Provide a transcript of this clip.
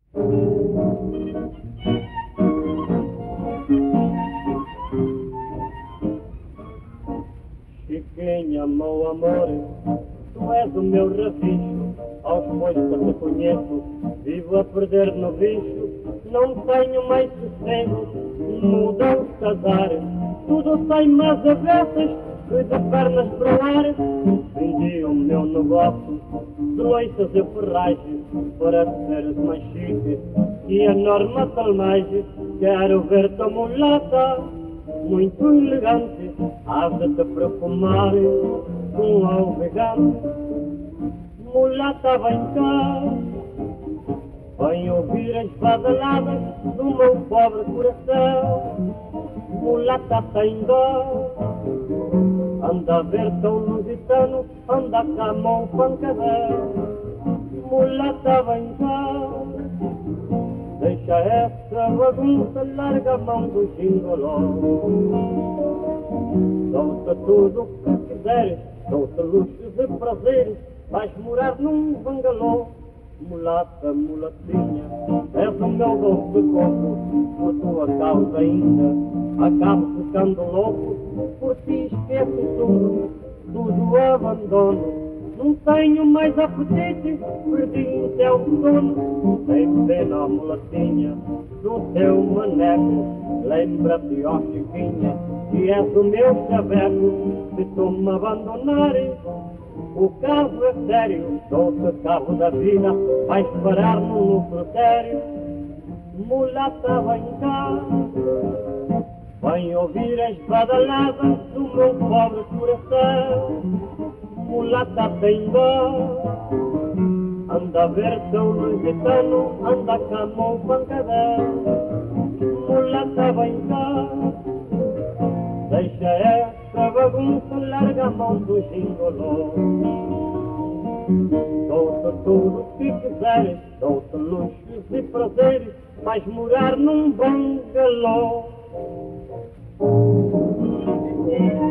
Chiquinha, meu amor, tu és o meu rabicho. Aos pois que te conheço, vivo a perder no bicho. Não tenho mais sossego, mudou de casar. Tudo sai-me às avessas, de pernas para o ar. Vendi o meu negócio de loiças e ferragens, para seres mais chique e a norma talmage. Quero ver-te mulata, muito elegante, hás de te perfumar com alvegante. Mulata, vem cá, vem ouvir as badaladas do meu pobre coração. Mulata, tem dó, anda a ver tão lusitano, anda cá, mão pancadão. Mulata, vem cá, deixa essa bagunça, larga a mão do gingoló. Dou-te tudo o que quiseres, dou-te luxos e prazeres, vais morar num bangalô. Mulata, mulatinha, és o meu doce coco, por tua causa ainda acabo ficando louco. Por ti esqueço tudo, tudo abandono. Não tenho mais apetite, perdi o teu sono. Tem pena, mulatinha, do teu maneco. Lembra-te, ó Chiquinha, que és o meu chaveco. Se tu me abandonares, o caso é sério. Dou-te cabo da vida, vais parar no necrotério. Mulata, vem cá, vem ouvir as badaladas do meu pobre coração. Mulata, tem dó, anda a ver tão lusitano, anda cá, mão pancadão. Mulata, vem cá, deixa essa bagunça, larga a mão do gingoló. Dou-te tudo o que quiseres, dou-te luxos e prazeres, vais morar num bangalô.